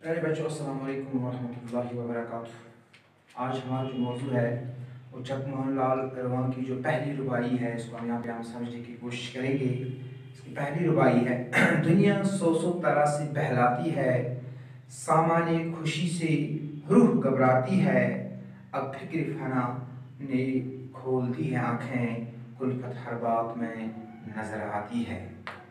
प्यारे बच्चों, अस्सलाम वालेकुम वरहमतुल्लाहि वबरकातुहू। आज हमारा जो मौजू है वो जगमोहन लाल रवान की जो पहली रुबाई है, इसको हम यहाँ पे समझने की कोशिश करेंगे। इसकी पहली रुबाई है दुनिया सौ सौ तरह से बहलाती है, सामाने खुशी से रूह घबराती है, अब फिक्र फना ने खोलती है आँखें, कुल्फत हर बात में नज़र आती है।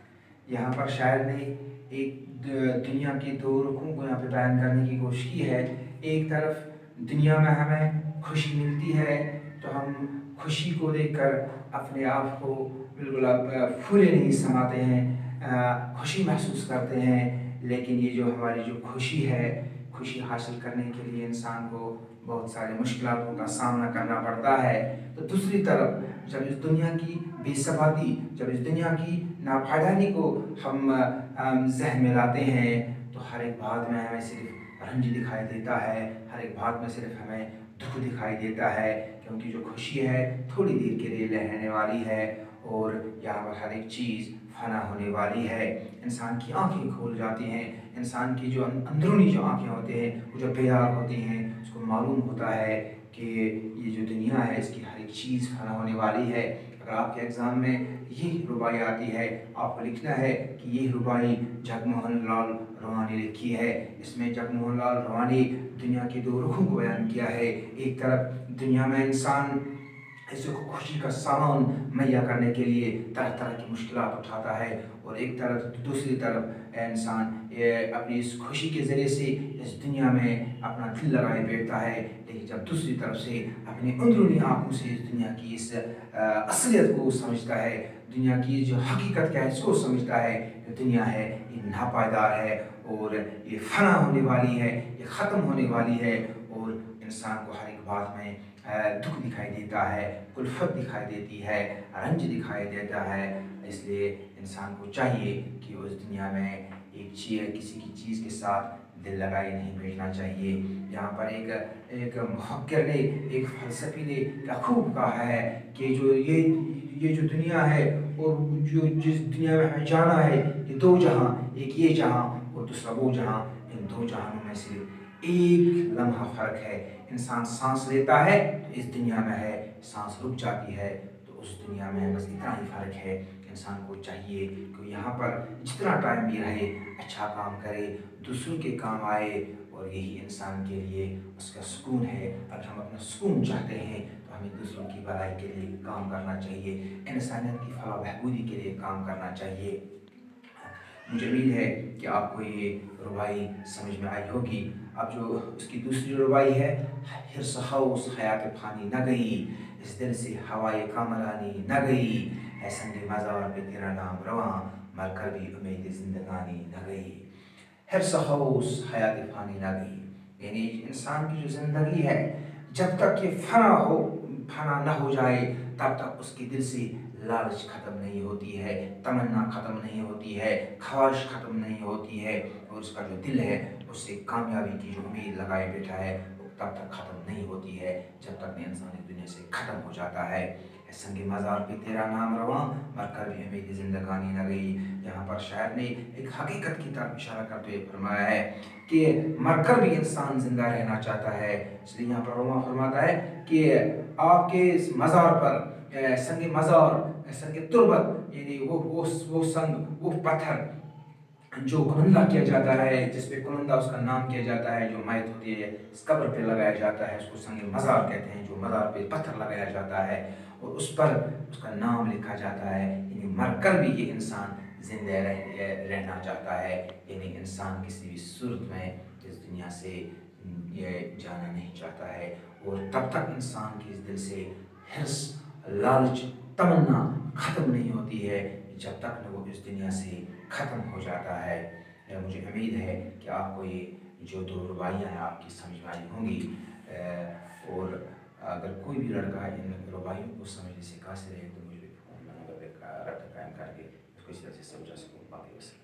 यहाँ पर शायर ने एक दुनिया के दो रुखों को यहाँ पे बयान करने की कोशिश की है। एक तरफ दुनिया में हमें खुशी मिलती है तो हम खुशी को देखकर अपने आप को बिल्कुल फूले नहीं समाते हैं, खुशी महसूस करते हैं। लेकिन ये जो हमारी जो खुशी है, खुशी हासिल करने के लिए इंसान को बहुत सारे मुश्किलों का सामना करना पड़ता है। तो दूसरी तरफ जब इस दुनिया की बेसबाती, जब इस दुनिया की नापायदारी को हम जहन में लाते हैं तो हर एक बात में हमें सिर्फ रंज दिखाई देता है, हर एक बात में सिर्फ हमें दुख दिखाई देता है। क्योंकि जो खुशी है थोड़ी देर के लिए रहने वाली है और यहाँ पर हर एक चीज़ फना होने वाली है। इंसान की आंखें खोल जाती हैं, इंसान की जो अंदरूनी जो आंखें होती हैं वो जब बेदार होती हैं, उसको मालूम होता है कि ये जो दुनिया है इसकी हर एक चीज़ फना होने वाली है। अगर आपके एग्ज़ाम में ये रुबाई आती है, आपको लिखना है कि ये रुबाई जगमोहन लाल रवा ने लिखी है। इसमें जगमोहन लाल रवा ने दुनिया के दो रुखों को बयान किया है। एक तरफ दुनिया में इंसान ऐसे खुशी का सामान मुहैया करने के लिए तरह तरह की मुश्किलात उठाता है और एक तरफ दूसरी तरफ इंसान अपनी इस खुशी के ज़रिए से इस दुनिया में अपना दिल लगाए बैठता है। लेकिन जब दूसरी तरफ से अपनी अंदरूनी आँखों से इस दुनिया की इस असलियत को समझता है, दुनिया की जो हकीकत क्या है इसको समझता है, जो दुनिया है ये नापायदार है और ये फना होने वाली है, ये ख़त्म होने वाली है और इंसान को हर एक बात में दुख दिखाई देता है, कुल्फत दिखाई देती है, रंज दिखाई देता है। इसलिए इंसान को चाहिए कि उस दुनिया में एक चीज़, किसी की चीज़ के साथ दिल लगाए नहीं बैठना चाहिए। यहाँ पर एक मुफक्किर ने, एक फ़लसफ़ी ने क्या खूब कहा है कि जो ये जो दुनिया है और जो जिस दुनिया में हमें जाना है, ये दो जहाँ, एक ये जहाँ और दूसरा वो जहाँ, इन दो जहानों में सिर्फ एक लम्हा फ़र्क है। इंसान सांस लेता है तो इस दुनिया में है, सांस रुक जाती है तो उस दुनिया में बस इतना ही फ़र्क है। इंसान को चाहिए कि यहाँ पर जितना टाइम भी रहे अच्छा काम करे, दूसरों के काम आए और यही इंसान के लिए उसका सुकून है। अगर हम अपना सुकून चाहते हैं तो हमें दूसरों की भलाई के लिए काम करना चाहिए, इंसानियत की फलाह बहबूदी के लिए काम करना चाहिए। मुझे उम्मीद है कि आपको ये रुबाई समझ में आई होगी। अब जो उसकी दूसरी रुबाई है, हिर्स हौस हयात फ़ानी न गई, इस दिल से हवाए कामरानी न गई, है संग मज़ार पे तेरा नाम रवां, मर कर भी उम्मीद ज़िंदगानी न गई। हिर्स हौस हयात फ़ानी न गई, यानी इंसान की जो ज़िंदगी है जब तक ये फना न हो जाए तब तक उसके दिल से लालच ख़त्म नहीं होती है, तमन्ना ख़त्म नहीं होती है, ख्वाहिश ख़त्म नहीं होती है और उसका जो दिल है उससे कामयाबी की जो उम्मीद लगाए बैठा है वो तब तक ख़त्म नहीं होती है जब तक न इंसान इस दुनिया से ख़त्म हो जाता है। संगे मज़ार पे तेरा नाम रवां, मर कर भी उम्मीद ज़िंदगानी न गई। यहाँ पर शायर ने एक हकीकत की तरफ इशारा करते हुए फरमाया है कि मरकर भी इंसान ज़िंदा रहना चाहता है। इसलिए यहाँ पर रोमा फरमाता है कि आपके इस मज़ार पर संग मज़ार, संग तुरबत, यानी वो संग, वो पत्थर जो कुनंदा किया जाता है, जिसपे कुनंदा उसका नाम किया जाता है, जो मैत होती है इस कब्र पे लगाया जाता है, उसको संग मज़ार कहते हैं। जो मज़ार पे पत्थर लगाया जाता है और उस पर उसका नाम लिखा जाता है, यानी मरकर भी ये इंसान जिंदा रहना चाहता है। यानी इंसान किसी भी सूरत में इस दुनिया से ये जाना नहीं चाहता है और तब तक इंसान की इस दिल से हिर्स, लालच, तमन्ना ख़त्म नहीं होती है जब तक न वो इस दुनिया से ख़त्म हो जाता है। मुझे उम्मीद है कि आपको ये जो दो रुबाइयाँ हैं आपकी समझ में आई होंगी और अगर कोई भी लड़का इन रुबाइयों को समझने से कासिर है तो मुझे फ़ोन नंबर पर रब्ता कायम करके उसको इस तरह से समझा सकूँ। बाकी